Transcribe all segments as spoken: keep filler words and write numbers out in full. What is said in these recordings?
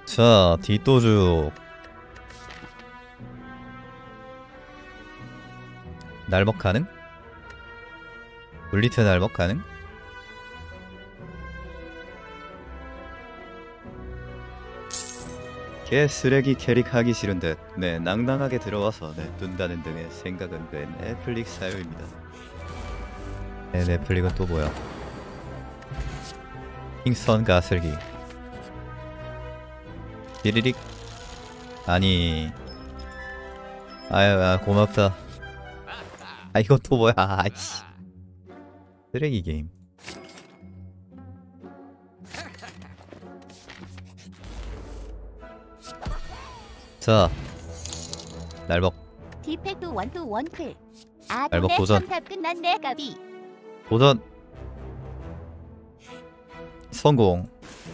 자, 뒷도죽 날먹 가능? 물리트 날먹 가능? 개 쓰레기 캐릭 하기 싫은데 네 낭낭하게 들어와서 네 둔다는 등의 생각은 네 넷플릭스 사유입니다. 네 넷플릭은 또 뭐야? 킹선 가슬기 삐리릭 아니 아유 아, 고맙다. 아 이거 또 뭐야? 아이씨 쓰레기 게임. 자 날먹 디펙트 원투 원클. 아 날먹 근데 도전. 삼탑 끝났네 가비. 도전 성공.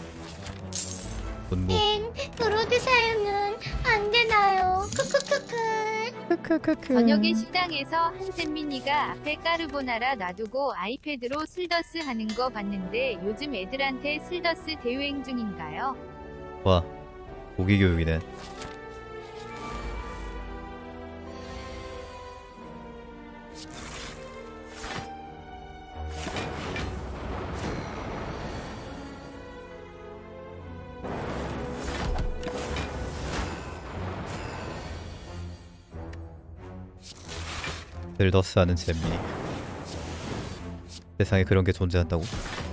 분무 땡 브로드 사용은 안 되나요? 크크크크. 크크크크. 저녁에 식당에서 한센민이가 앞에 까르보나라 놔두고 아이패드로 슬더스 하는 거 봤는데 요즘 애들한테 슬더스 대유행 중인가요? 와 고기 교육이네. 슬더스 하는 재미. 세상에 그런 게 존재한다고?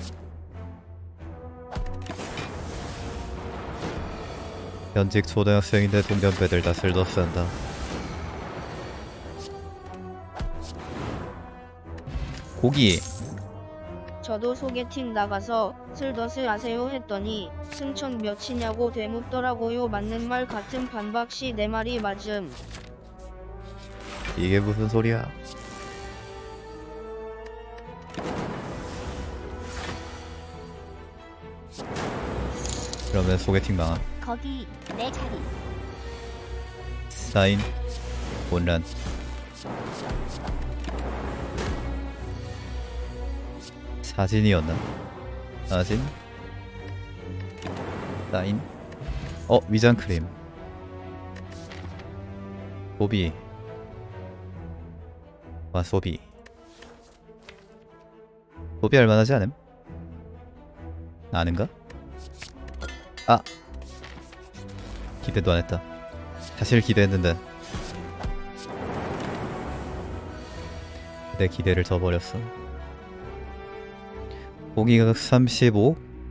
현직 초등학생인데 동년배들 다 슬더스 한다. 고기 저도 소개팅 나가서 슬더스 아세요 했더니 승천 몇이냐고 되묻더라고요. 맞는 말 같은 반박시 내 말이 맞음. 이게 무슨 소리야? 그러면 소개팅 망함. 거기 내 자리. 사인 온란 사진이었나? 사진 사인 어 위장크림 소비 와 소비 소비할 만하지 않음? 아는가? 아 기대도 안 했다. 사실 기대했는데 내 기대를 저버렸어. 공기가 삼십오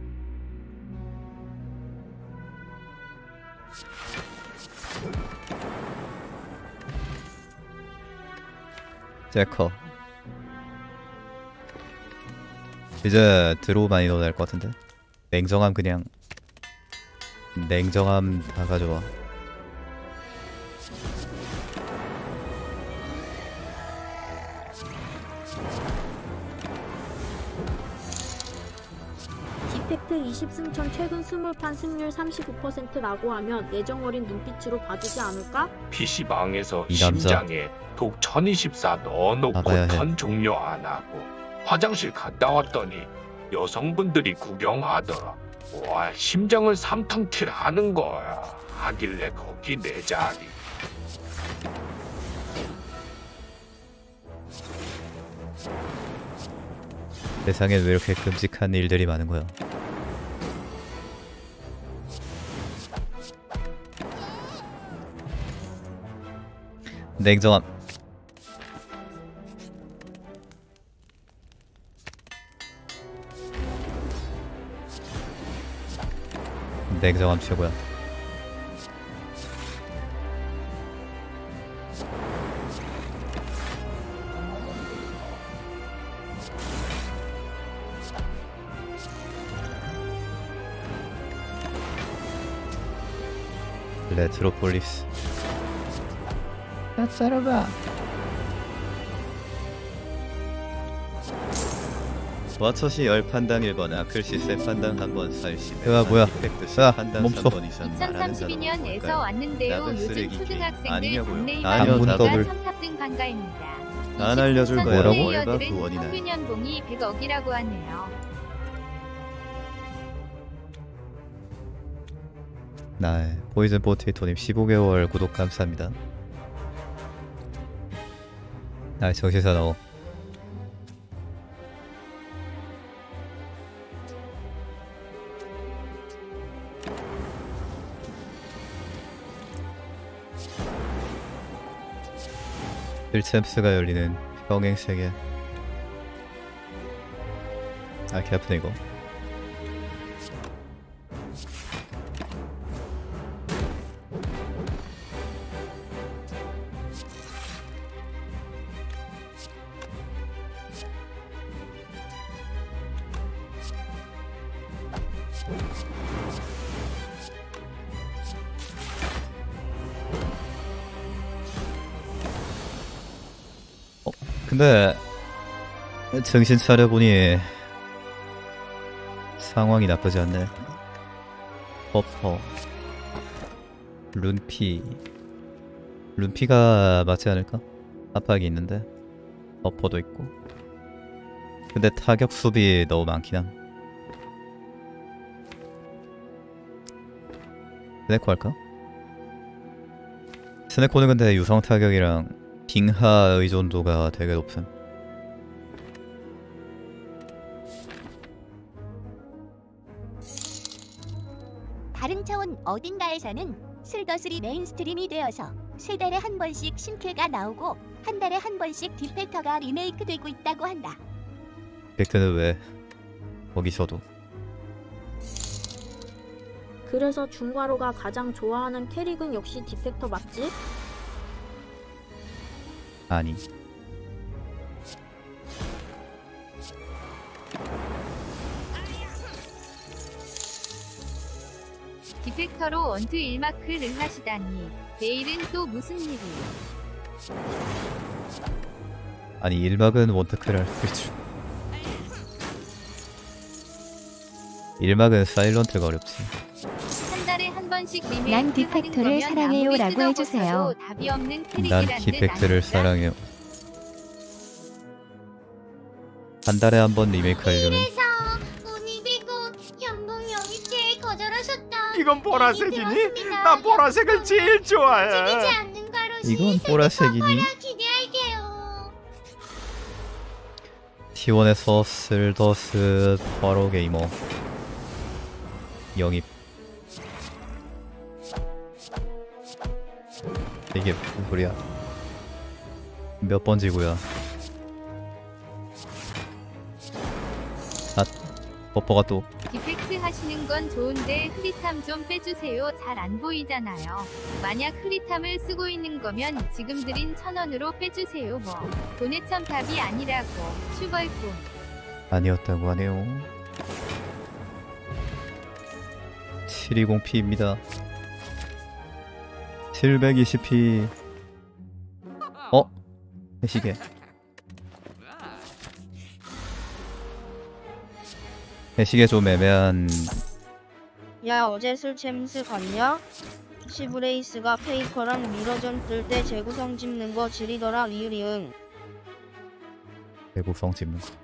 제커 이제 드로우 많이 넣어야 될 것 같은데. 냉정함 그냥 냉정함 다 가져와. 디펙트 이십 승천 최근 이십 판 승률 삼십구 퍼센트라고 하면 예정어린 눈빛으로 봐주지 않을까? 피시방에서 이 남자. 심장에 독 천이십사 넣어놓고 나가야 해. 턴 종료 안 하고 화장실 갔다 왔더니 여성분들이 구경하더라. 와, 심장을 삼탕킬 하는 거야. 하길래 거기 내 자리. 세상엔 왜 이렇게 끔찍한 일들이 많은 거야. 냉정함 냉정함 최고야. 레트로폴리스 나 따라가. 와처시 열 판당 일 번, 아클시 세 판당 한 번, 살시 야 뭐야 야 멈춰. 이천삼십이 년에서 왔는데요. 요즘 초등학생들 아니냐고요. 국내입 아니요, 더블. 삼탑등 반가입니다. 안 알려줄 거야. 뭐라고? 월가 플레이어들은 구원이네. 평균 연봉이 백억이라고 하네요. 나 포이즌 포테이토님 십오 개월 구독 감사합니다. 아 정신사 나오. 힐챔스가 열리는 평행 세계. 아 개 아프네 이거. 어 근데 정신 차려보니 상황이 나쁘지 않네. 버퍼 룬피 룬피가 맞지 않을까? 압박이 있는데 버퍼도 있고. 근데 타격 수비 너무 많긴 함. 스네코 할까? 스네코는 근데 유성 타격이랑 빙하 의존도가 되게 높음. 다른 차원 어딘가에서는 슬더슬이 메인스트림이 되어서 세 달에 한 번씩 신캐가 나오고 한 달에 한 번씩 디펙터가 리메이크되고 있다고 한다. 벡트는 왜 거기서도? 그래서 중과로가 가장 좋아하는 캐릭은 역시 디펙터 맞지? 아니. 디펙터로 원투 일마크를 하시다니 내일은 또 무슨 일이? 아니 일막은 원테크를 할 수 있죠. 일막은 사일런트가 어렵지. 한 달에 한 번씩 리메이크 난 디펙터를 사랑해요라고 해주세요. 답이 없는 난 캐릭이란 듯 디펙트를 아닙니다. 사랑해요. 한 달에 한 번 리메이크 하려면 그래서 오늘이고 연봉 영입제에 거절하셨다. 이건 보라색이니? 들었습니다. 난 보라색을 제일 움직이지 좋아해. 않는 과로시 이건 보라색이니? 기대할게요. 티원에서 슬더스 바로 게이머 영입. 이게 무슨 소리야? 몇 번지고야? 아, 버퍼가 또 디펙트 하시는 건 좋은데 흐릿함 좀 빼주세요. 잘 안 보이잖아요. 만약 흐릿함을 쓰고 있는 거면 지금 드린 천 원으로 빼주세요. 뭐 돈의 첨탑이 아니라고. 슈벌꾼. 아니었다고 하네요. 칠백이십 피입니다. 칠백이십 피. 어? 시계. 시계 좀 애매한. 야 어제 슬챔스 봤냐? 시브레이스가 페이커랑 미러전 뜰 때 재구성 집는 거 지리더라. 리으리응. 대구성 집는 거.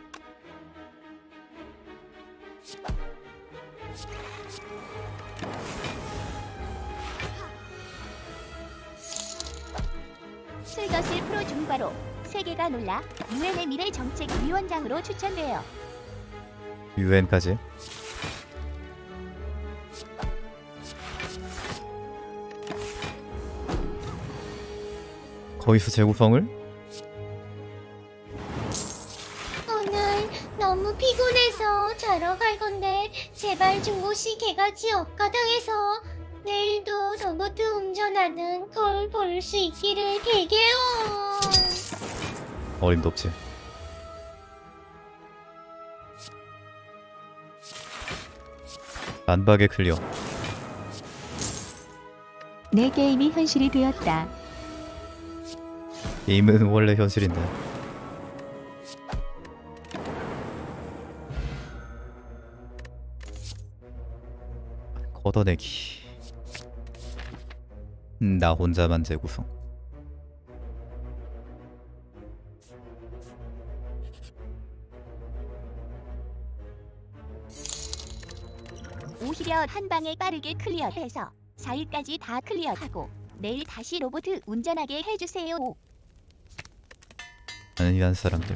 슬더슬 프로 중과로 세계가 놀라 유엔의 미래 정책 위원장으로 추천돼요. 유엔까지. 거기서 재구성을? 오늘 너무 피곤해서 자러 갈 건데 제발 중고시 개같이 억가당해서 내일도 로봇 운전하는 걸 볼 수 있기를 빌게요. 어림도 없지. 안박에 클리어. 내 게임이 현실이 되었다. 게임은 원래 현실인데. 걷어내기. 음, 나 혼자만 재구성. 터트려 한 방에 빠르게 클리어해서 사 일까지 다 클리어하고 내일 다시 로봇 운전하게 해주세요. 나는 이한 사람들.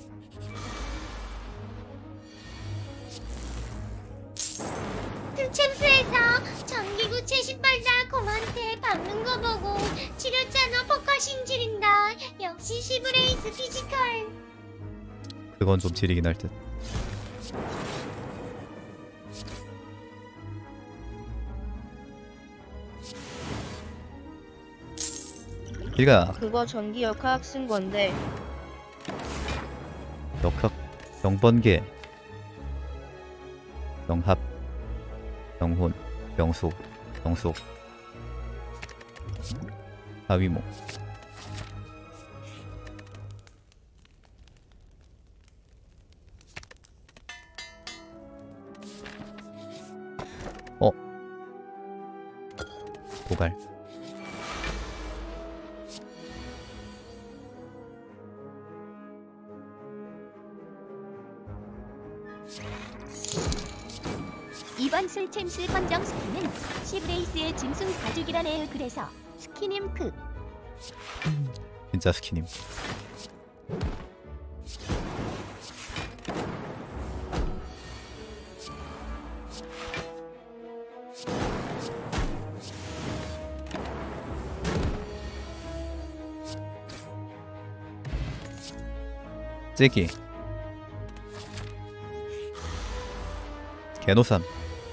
챔스에서 전기구 채식 발사 공한테 박는 거 보고 지렸잖아. 포커싱 지린다. 역시 시브레이스 피지컬. 그건 좀 지리긴 할 듯. 이가 그거 전기 역학 쓴 건데. 역학 영번개 영합 영혼 영속 영속 하위모 어 도갈 이번 술챔스 헌정 스키는 시브레이스의 짐승 가죽이라네요. 그래서 스키님 크 진짜 스키님. 째기 개노삼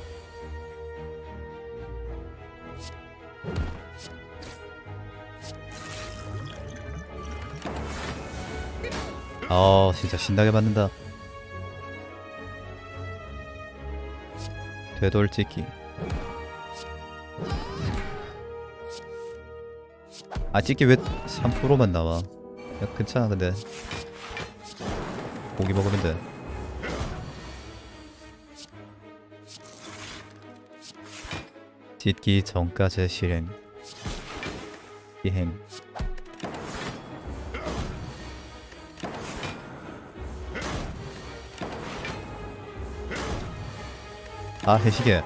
아 진짜 신나게 맞는다. 되돌찍기. 아 찍기 왜 삼 퍼센트만 나와. 야 괜찮아. 근데 고기 먹으면 돼. 짓기 전까지 실행 이행. 아 해시계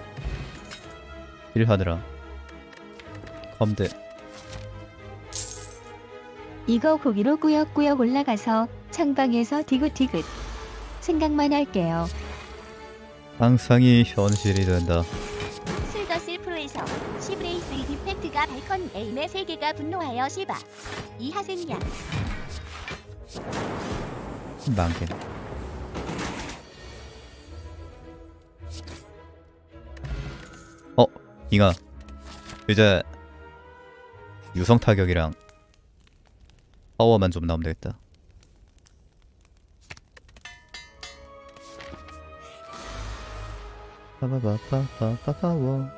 일하느라 컴대. 이거 고기로 꾸역꾸역 올라가서 창방에서 디귿디귿 생각만 할게요. 상상이 현실이 된다. 슬더슬 프로에서 시브레이스의 디펙트가 발컨 에임의 세계가 분노하여 시바 이하생양 망개. 어 잉아 이제 유성 타격이랑 파워만 좀 나오면 되겠다. 파파파파파파워.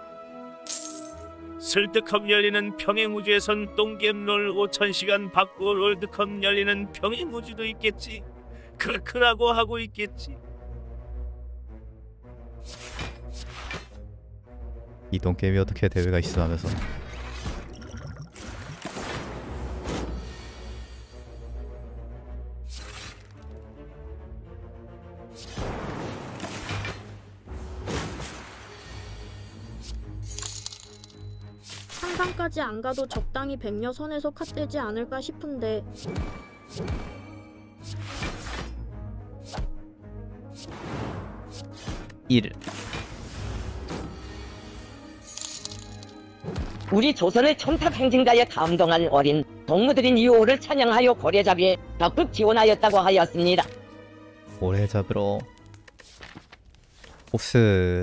슬드컵 열리는 평행우주에선 똥겜롤 오천 시간 받고 롤드컵 열리는 평행우주도 있겠지. 크크라고 하고 있겠지. 이동 게임이 어떻게 대회가 있어 하면서. 상강까지 안 가도 적당히 백녀 선에서 컷되지 않을까 싶은데. 일. 우리 조선의 첨탑 행진가에 감동한 어린 동무들인 이호를 찬양하여 고래잡이에 적극 지원하였다고 하였습니다. 고래 잡으러 보스.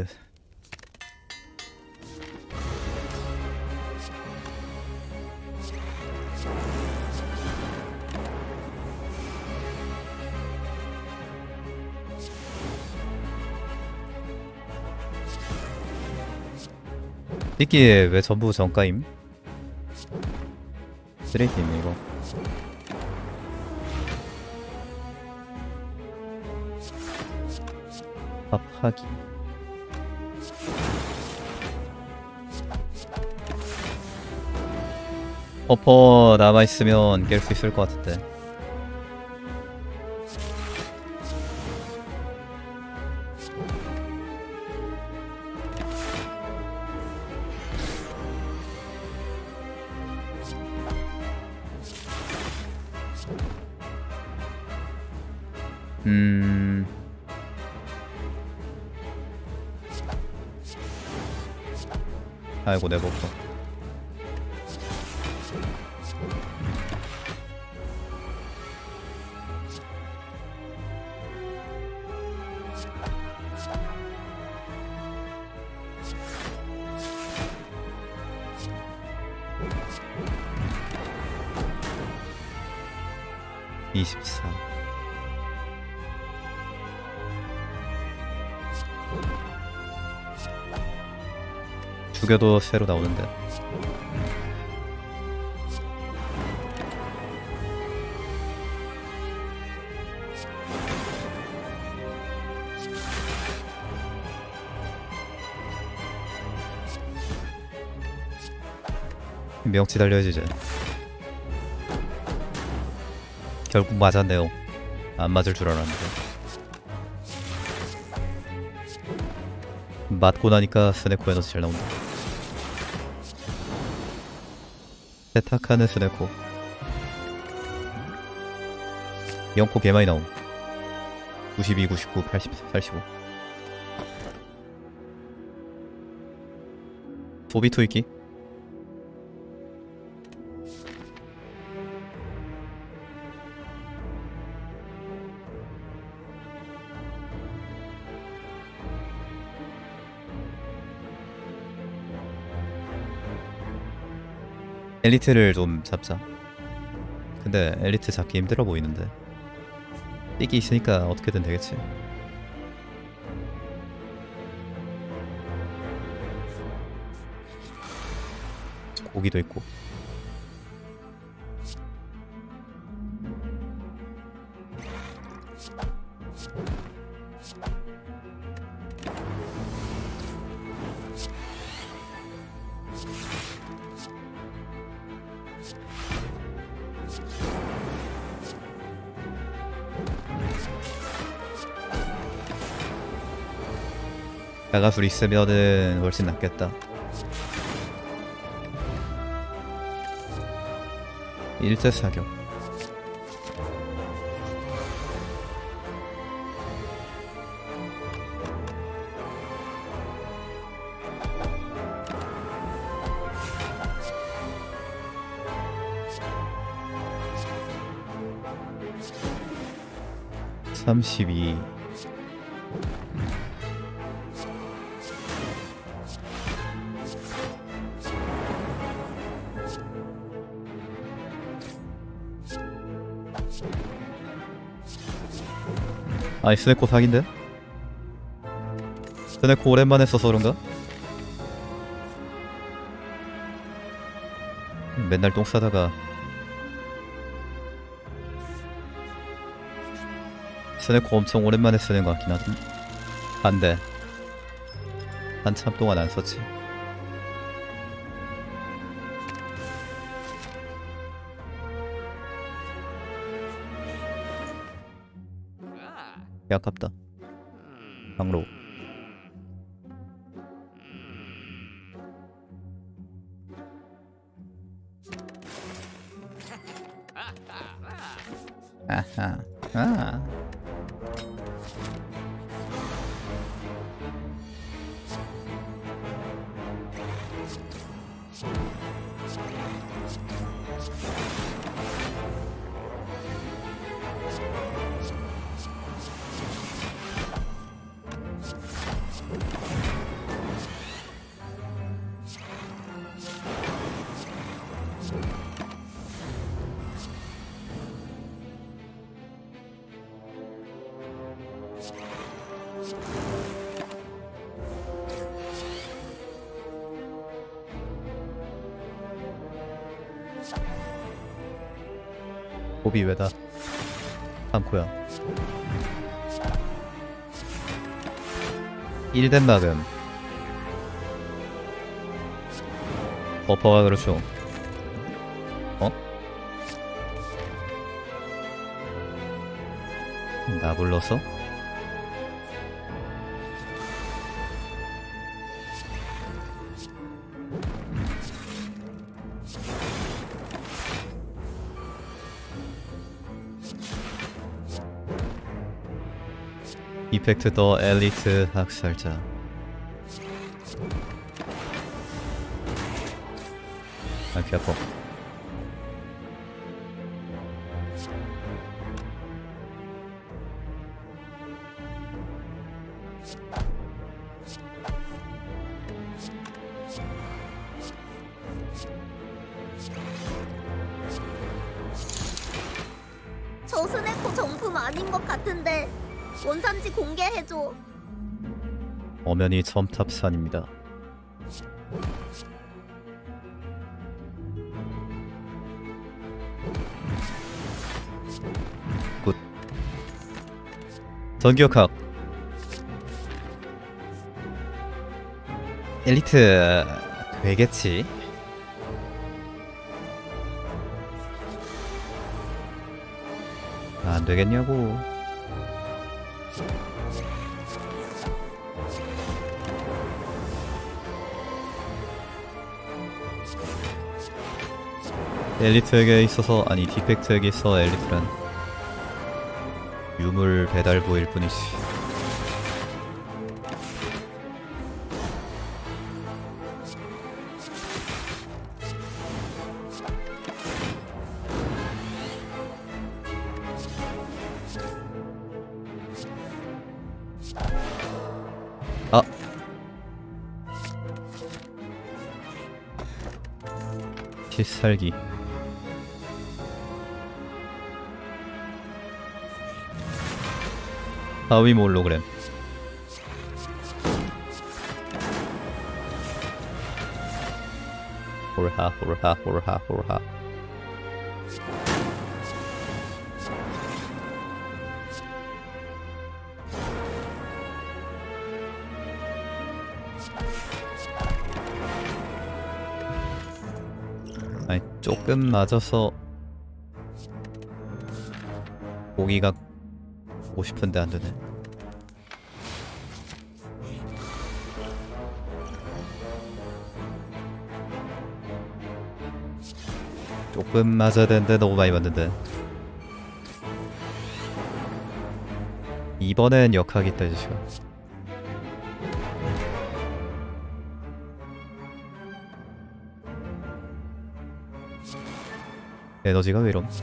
이게 왜 전부 정가임? 쓰레기네 이거. 밥하기. 퍼퍼 남아있으면 깰 수 있을 것 같은데. 음... 아이고 내 버퍼. 이십사. 죽여도 새로 나오는데. 명치 달려야지 이제. 결국 맞았네요. 안 맞을 줄 알았는데. 맞고 나니까 스네코 에너지 잘 나온다. 세탁하는 스네코. 영코 개 많이 나옴. 구십이, 구십구, 팔십, 팔십오. 소비 투입기. 엘리트를 좀 잡자. 근데 엘리트 잡기 힘들어 보이는데. 삐기 있으니까 어떻게든 되겠지. 고기도 있고. 나가술 있으면은 훨씬 낫겠다. 일제 사격. 삼십이. 아니 스네코 사기인데? 스네코 오랜만에 써서 그런가? 맨날 똥 싸다가 스네코 엄청 오랜만에 쓰는 것 같긴 하던데. 안돼, 한참 동안 안 썼지. 개 아깝다. 방로. 아하. 아. 고비 왜다? 삼코야. 일덴 막음. 버퍼가 그렇죠. 어? 나 불렀어? 이펙트 더 엘리트 학살자. 아, 귀 아파. 저 스네코 정품 아닌 것 같은데 원산지 공개해줘. 엄연히 첨탑산입니다. 굿. 전기역학 엘리트 되겠지? 안 되겠냐고. 엘리트에게 있어서, 아니 디펙트에게 있어 엘리트란 유물 배달부일 뿐이지. 아, 필살기. 하위모 홀로그램. 호르하 호르하 호르하 호르하. 아니 조금 맞아서 고기가 보고 싶은데 안 되네. 조금 맞아야 되는데 너무 많이 맞는데. 이번엔 역학이 있다 이 자식아. 에너지가 왜 이럼?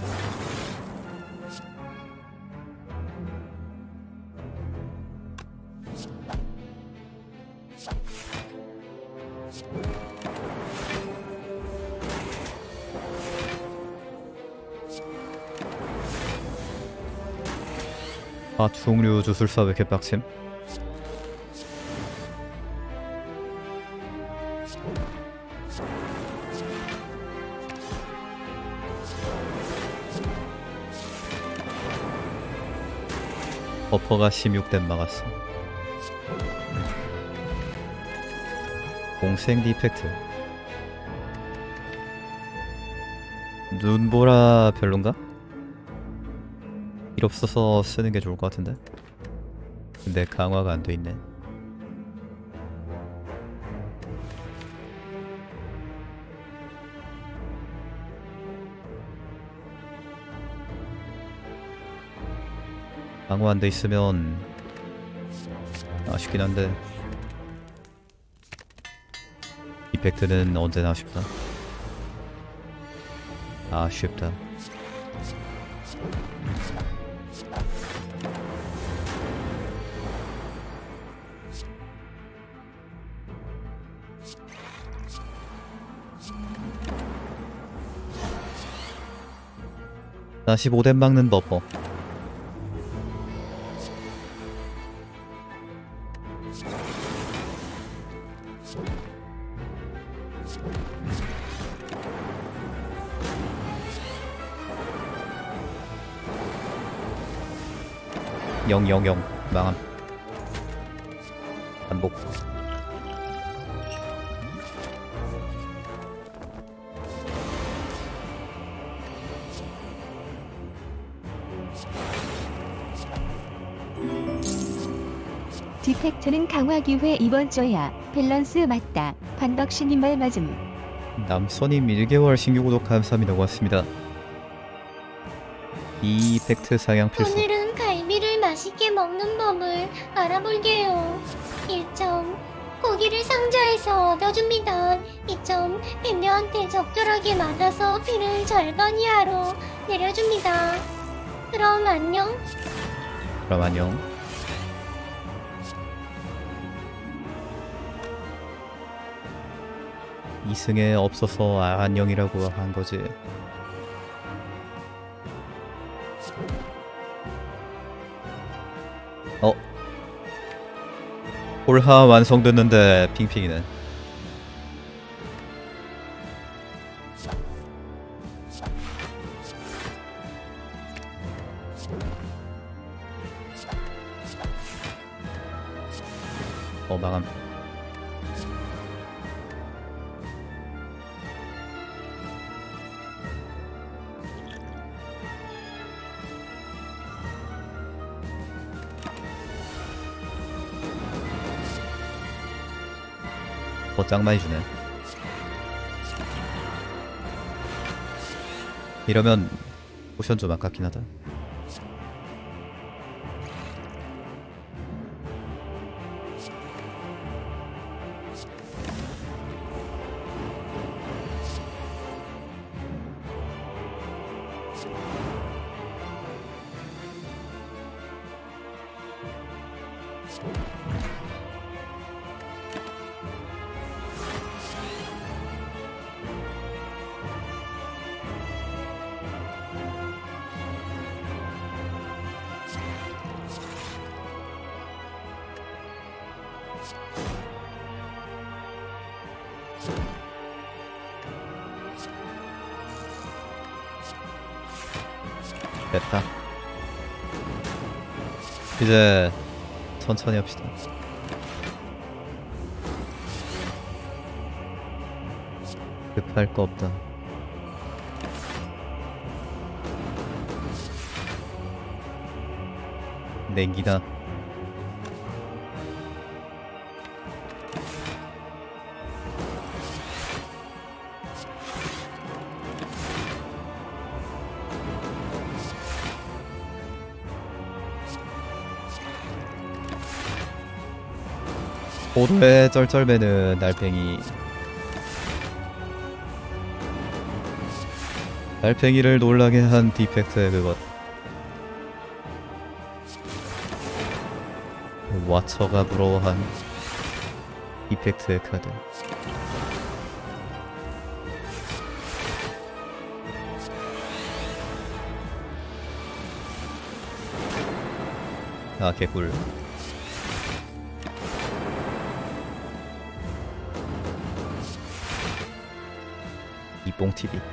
아, 중류 주술사 왜 이렇게 빡침? 버퍼가 십육 댐 막았어. 공생 디펙트. 눈보라 별론가? 일 없어서 쓰는 게 좋을 것 같은데. 근데 강화가 안 돼 있네. 강화 안 돼 있으면 아쉽긴 한데 이펙트는 언제나 아쉽다. 아쉽다. 사십오 댐 막는 버퍼. 영영영 망함. 반복. 디펙트는 강화 기회 이번 주야. 밸런스 맞다. 반박신님 말 맞음. 남선님 일 개월 신규 구독 감사합니다. 고맙습니다. 이펙트 상향 필수. 오늘은 갈비를 맛있게 맛있게 먹는 법을 알아볼게요. 일 점. 고기를 상자에서 얻어줍니다. 이 점. 뱀녀한테 적절하게 맞아서 피를 절반 이하로 내려줍니다. 그럼 안녕. 그럼 안녕. 이승에 없어서 안녕이라고 한 거지. 어? 홀하 완성됐는데 핑핑이네. 어, 망함. 어, 짱 많이 주네. 이러면 포션 좀 아깝긴 하다. 됐다. 이제 천천히 합시다. 급할 거 없다. 냉기다. 고도의 쩔쩔매는 달팽이. 달팽이를 놀라게 한 디펙트의 그것. 와처가 부러워한 디펙트의 카드. 아, 개꿀. 이뽕티비.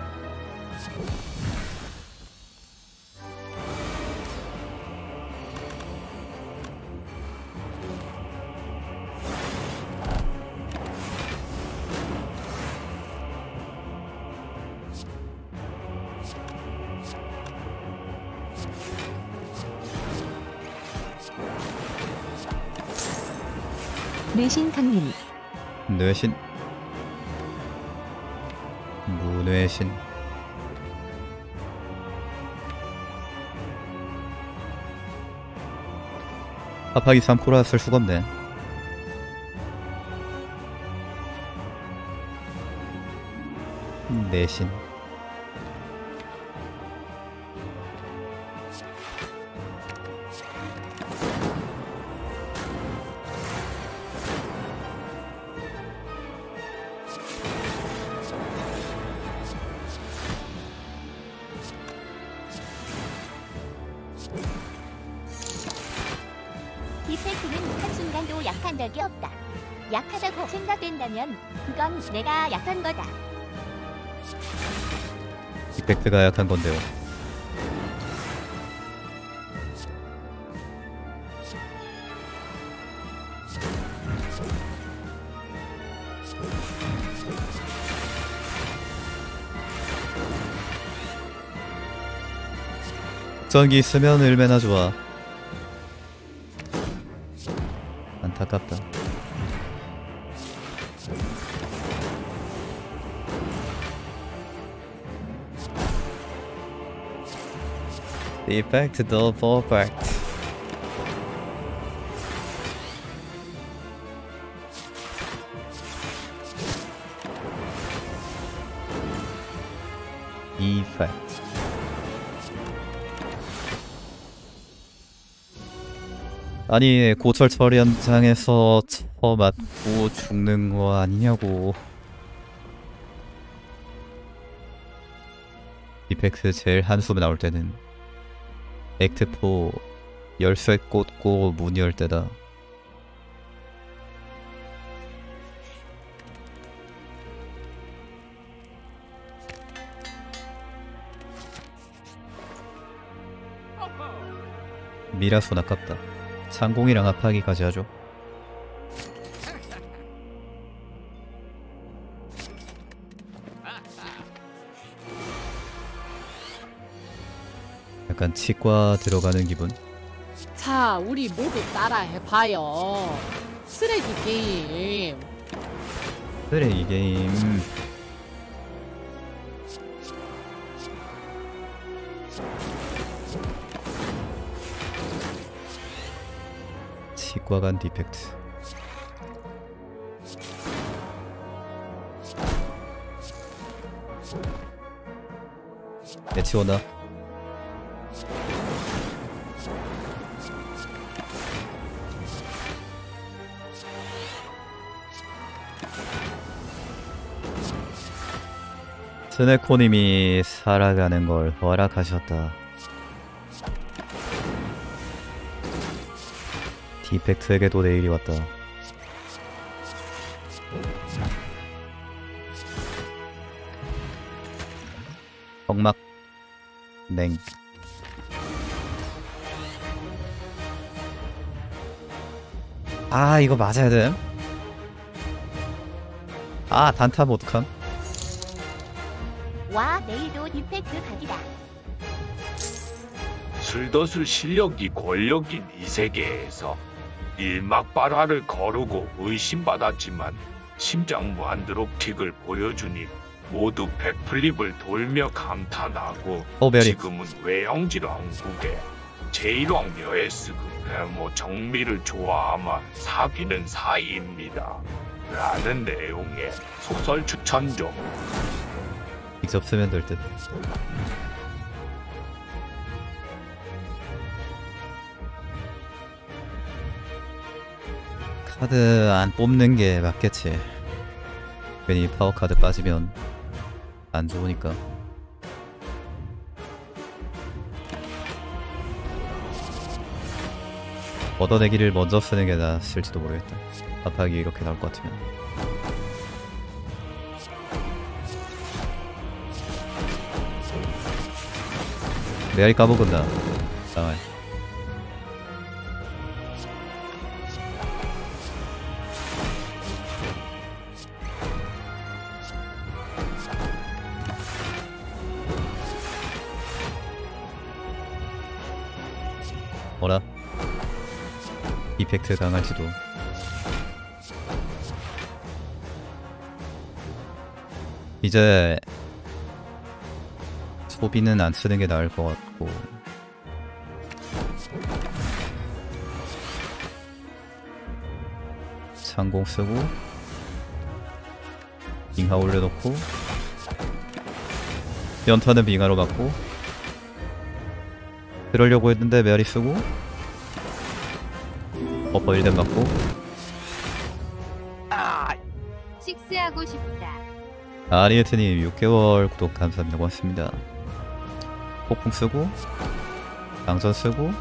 뇌신 강림. 뇌신. 무뇌신. 합하기 삼 코라 쓸 수가 없네. 내신. 디펙트는 한순간도 약한 적이 없다. 약하다고 생각된다면 그건 내가 약한 거다. 디펙트가 약한 건데요. 전기 있으면 얼마나 좋아. 안타깝다. Defect, double effect. 디펙트. 아니 고철 처리 현장에서 쳐 맞고 죽는 거 아니냐고. 디펙트 제일 한숨 나올 때는 액트 사 열쇠 꽂고 문 열 때다. 미라손 아깝다. 창공이랑 합하기까지 하죠. 약간 치과 들어가는 기분. 자, 우리 모두 따라해봐요. 쓰레기 게임. 쓰레기 게임. 치과간 디펙트. 내치워나. 스네코님이 살아가는 걸 허락하셨다. 디펙트에게도 내일이 왔다. 정막 냉. 아 이거 맞아야 돼. 아 단타 어떡함. 와 내일도 디펙트 각이다. 슬더슬 실력이 권력인 이 세계에서 일막바라를 거르고 의심받았지만 심장 무한드롭틱을 보여주니 모두 백플립을 돌며 감탄하고 오베리. 지금은 외형질 왕국의 제일왕 여에스그 배모 정미를 좋아하며 사귀는 사이입니다. 라는 내용의 소설 추천 좀. 직접 쓰면 될 듯. 카드 안 뽑는 게 맞겠지. 괜히 파워 카드 빠지면 안 좋으니까. 얻어내기를 먼저 쓰는 게 낫을지도 모르겠다. 합하기 이렇게 나올 것 같으면. 메아리 까먹은다. 아. 뭐라? 이펙트 강할지도. 이제 소비는 안 쓰는 게 나을 것 같고. 창공 쓰고 빙하 올려놓고 연타는 빙하로 받고. 그러려고 했는데 메아리 쓰고 버퍼 일 댐 맞고. 식스하고 싶다. 아리에트님 육 개월 구독 감사합니다. 고맙습니다. 폭풍 쓰고 당전 쓰고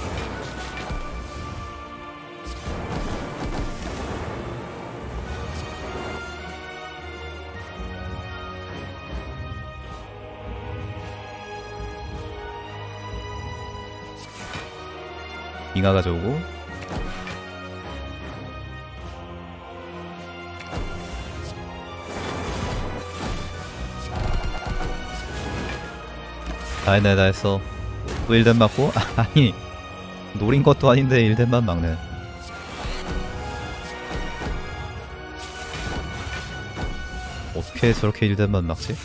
빙하 가져오고 다 했네 다 했어. 또 일 댐 맞고? 아니 노린 것도 아닌데 일 댐만 막네. 어떻게 저렇게 일 댐만 막지?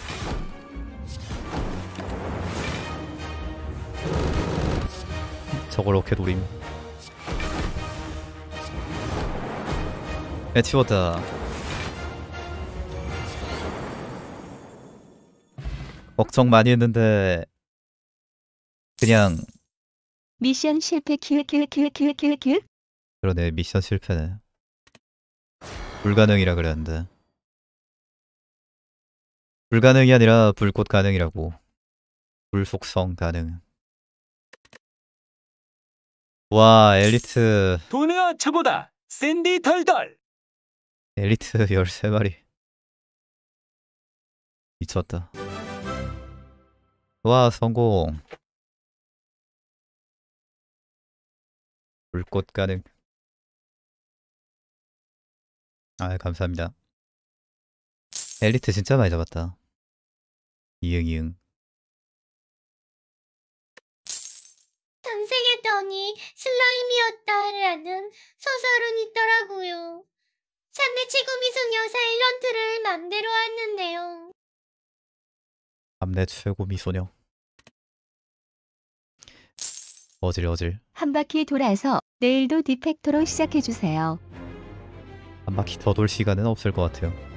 저걸 어떻게 노림. 해치웠다. 걱정 많이 했는데 그냥 미션 실패 큐큐큐큐큐큐. 그러네. 미션 실패네. 불가능이라 그랬는데 불가능이 아니라 불꽃 가능이라고. 불속성 가능. 와 엘리트 도네어 최고다. 샌디 덜덜. 엘리트 열세 마리 미쳤다. 와 성공. 불꽃 가능. 아 감사합니다. 엘리트 진짜 많이 잡았다. 이응 이응. 탐색했더니 슬라임이었다라는 소설은 있더라고요. 삼대 최고 미소녀 사일런트를 맘대로 왔는데요. 밤내 최고 미소녀. 어질 어질. 한 바퀴 돌아서 내일도 디펙터로 시작해주세요. 한 바퀴 더 돌 시간은 없을 것 같아요.